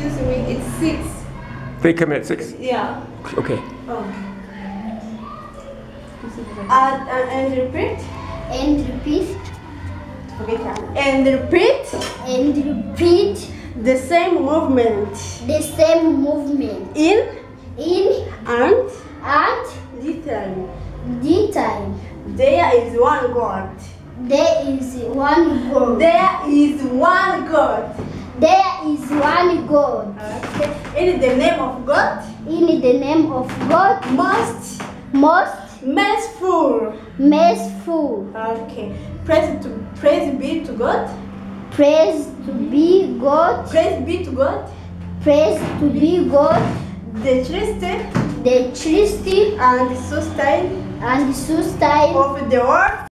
excuse me, it's 6. They come at 6? Yeah. Okay. Oh. And repeat. And repeat. And repeat. And repeat. The same movement. The same movement. In and detail. detail. There is one God. There is one God. There is one God. There is one God. Okay. In the name of God. In the name of God. Most merciful. Merciful. Okay. Praise be to God. Praise to be God. Praise be to God. Praise to be God. The trusted The trusty and sustain and sustain of the earth.